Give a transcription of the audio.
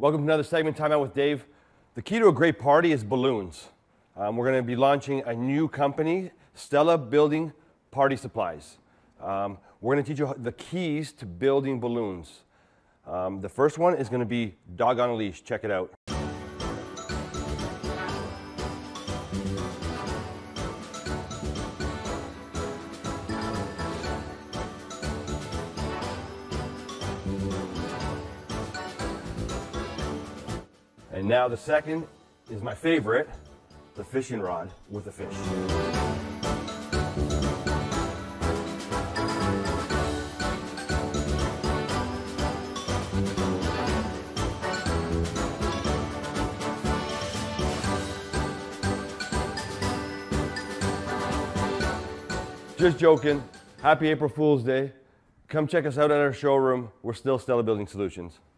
Welcome to another segment, Time Out with Dave. The key to a great party is balloons. We're going to be launching a new company, Stala Party Supplies. We're going to teach you the keys to building balloons. The first one is going to be Dog on a Leash. Check it out. And now the second is my favorite, the fishing rod with a fish. Just joking. Happy April Fool's Day. Come check us out at our showroom. We're still Stala Building Solutions.